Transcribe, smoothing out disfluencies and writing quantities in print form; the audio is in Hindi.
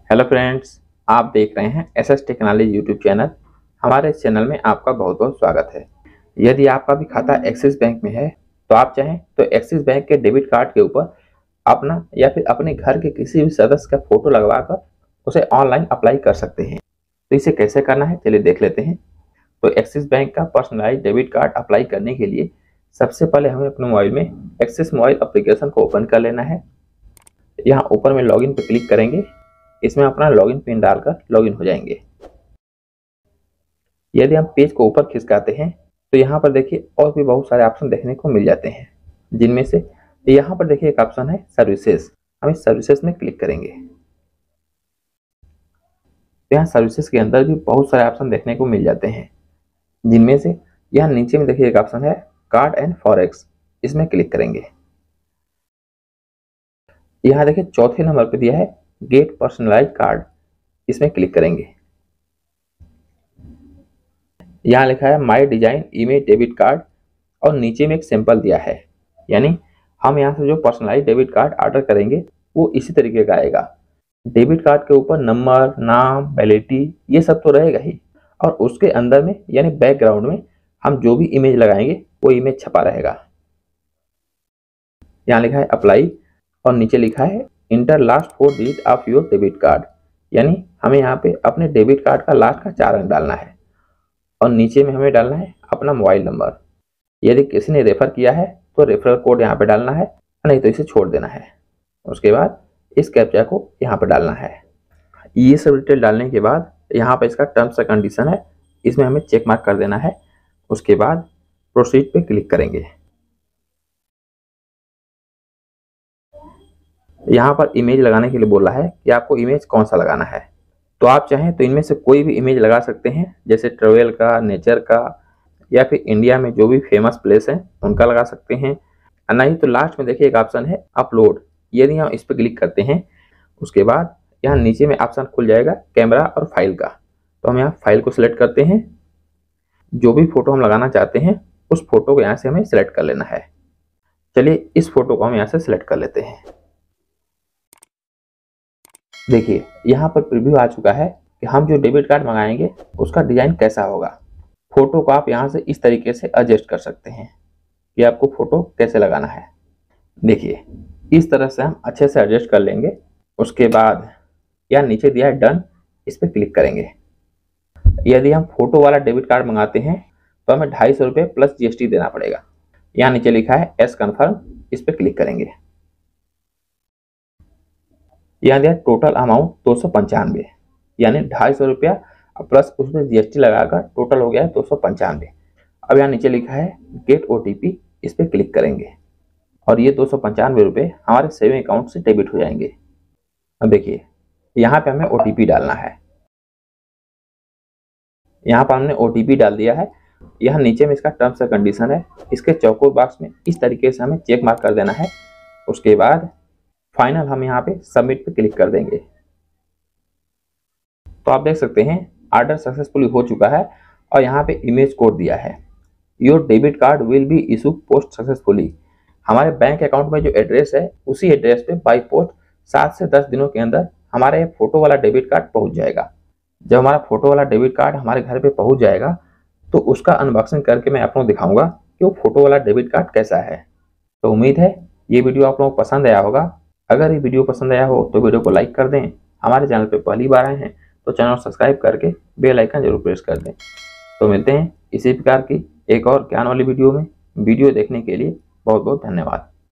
हेलो फ्रेंड्स, आप देख रहे हैं एसएस टेक्नोलॉजी यूट्यूब चैनल। हमारे इस चैनल में आपका बहुत बहुत स्वागत है। यदि आपका भी खाता एक्सिस बैंक में है तो आप चाहें तो एक्सिस बैंक के डेबिट कार्ड के ऊपर अपना या फिर अपने घर के किसी भी सदस्य का फोटो लगवाकर उसे ऑनलाइन अप्लाई कर सकते हैं। तो इसे कैसे करना है चलिए देख लेते हैं। तो एक्सिस बैंक का पर्सनलाइज डेबिट कार्ड अप्लाई करने के लिए सबसे पहले हमें अपने मोबाइल में एक्सिस मोबाइल एप्लीकेशन को ओपन कर लेना है। यहाँ ऊपर में लॉगिन पर क्लिक करेंगे, इसमें अपना लॉगिन पिन डालकर लॉगिन हो जाएंगे। यदि हम पेज को ऊपर खिसकाते हैं तो यहाँ पर देखिए और भी बहुत सारे ऑप्शन देखने को मिल जाते हैं, जिनमें से यहाँ पर देखिए एक ऑप्शन है सर्विसेज। हम इस सर्विसेज में क्लिक करेंगे। यहाँ सर्विसेज के अंदर भी बहुत सारे ऑप्शन देखने को मिल जाते हैं, जिनमें से यहाँ नीचे में देखिए एक ऑप्शन है कार्ड एंड फॉरेक्स, इसमें क्लिक करेंगे। यहाँ देखिए चौथे नंबर पर दिया है गेट पर्सनलाइज कार्ड, इसमें क्लिक करेंगे। यहाँ लिखा है my design image debit card और नीचे में एक सैंपल दिया है, यानी हम यहाँ से जो पर्सनलाइज डेबिट कार्ड ऑर्डर करेंगे वो इसी तरीके का आएगा। डेबिट कार्ड के ऊपर नंबर, नाम, वैलिडिटी ये सब तो रहेगा ही, और उसके अंदर में यानी बैकग्राउंड में हम जो भी इमेज लगाएंगे वो इमेज छपा रहेगा। यहाँ लिखा है अप्लाई और नीचे लिखा है enter last 4 digit of your debit card, यानी हमें यहाँ पे अपने डेबिट कार्ड का लास्ट का 4 अंक डालना है और नीचे में हमें डालना है अपना मोबाइल नंबर। यदि किसी ने रेफर किया है तो रेफरल कोड यहाँ पे डालना है, नहीं तो इसे छोड़ देना है। उसके बाद इस कैप्चा को यहाँ पे डालना है। ये सब डिटेल डालने के बाद यहाँ पे इसका टर्म्स एंड कंडीशन है, इसमें हमें चेक मार्क कर देना है। उसके बाद प्रोसीड पे क्लिक करेंगे। यहाँ पर इमेज लगाने के लिए बोला है कि आपको इमेज कौन सा लगाना है। तो आप चाहें तो इनमें से कोई भी इमेज लगा सकते हैं, जैसे ट्रेवल का, नेचर का, या फिर इंडिया में जो भी फेमस प्लेस हैं उनका लगा सकते हैं। नहीं तो लास्ट में देखिए एक ऑप्शन है अपलोड, यदि हम इस पर क्लिक करते हैं उसके बाद यहाँ नीचे में ऑप्शन खुल जाएगा कैमरा और फाइल का। तो हम यहाँ फाइल को सिलेक्ट करते हैं। जो भी फोटो हम लगाना चाहते हैं उस फोटो को यहाँ से हमें सिलेक्ट कर लेना है। चलिए इस फोटो को हम यहाँ से सिलेक्ट कर लेते हैं। देखिए यहाँ पर प्रीव्यू आ चुका है कि हम जो डेबिट कार्ड मंगाएंगे उसका डिजाइन कैसा होगा। फोटो को आप यहाँ से इस तरीके से एडजस्ट कर सकते हैं कि आपको फोटो कैसे लगाना है। देखिए इस तरह से हम अच्छे से एडजस्ट कर लेंगे। उसके बाद यहाँ नीचे दिया है डन, इस पर क्लिक करेंगे। यदि हम फोटो वाला डेबिट कार्ड मंगाते हैं तो हमें 250 रुपये प्लस GST देना पड़ेगा। यहाँ नीचे लिखा है एस कन्फर्म, इस पर क्लिक करेंगे। यहाँ दिया टोटल अमाउंट 295, यानी 250 रुपया प्लस उसमें GST लगाकर टोटल हो गया है 295। अब यहाँ नीचे लिखा है गेट OTP, इस पर क्लिक करेंगे और ये 295 रुपये हमारे सेविंग अकाउंट से डेबिट हो जाएंगे। अब देखिए यहाँ पे हमें OTP डालना है। यहाँ पर हमने OTP डाल दिया है। यहाँ नीचे में इसका टर्म्स एंड कंडीशन है, इसके चौकोर बॉक्स में इस तरीके से हमें चेक मार्क कर देना है। उसके बाद फाइनल हम यहाँ पे सबमिट पे क्लिक कर देंगे। तो आप देख सकते हैं ऑर्डर सक्सेसफुली हो चुका है और यहाँ पे इमेज कोड दिया है, your debit card will be issue post successfully. हमारे बैंक अकाउंट में जो एड्रेस है उसी एड्रेस पे बाई पोस्ट 7 से 10 दिनों के अंदर हमारे फोटो वाला डेबिट कार्ड पहुँच जाएगा। जब हमारा फोटो वाला डेबिट कार्ड हमारे घर पे पहुँच जाएगा तो उसका अनबॉक्सिंग करके मैं आप लोगों को दिखाऊंगा कि वो फोटो वाला डेबिट कार्ड कैसा है। तो उम्मीद है ये वीडियो आप लोगों को पसंद आया होगा। अगर ये वीडियो पसंद आया हो तो वीडियो को लाइक कर दें। हमारे चैनल पे पहली बार आए हैं तो चैनल को सब्सक्राइब करके बेल आइकन जरूर प्रेस कर दें। तो मिलते हैं इसी प्रकार की एक और ज्ञान वाली वीडियो में। वीडियो देखने के लिए बहुत बहुत धन्यवाद।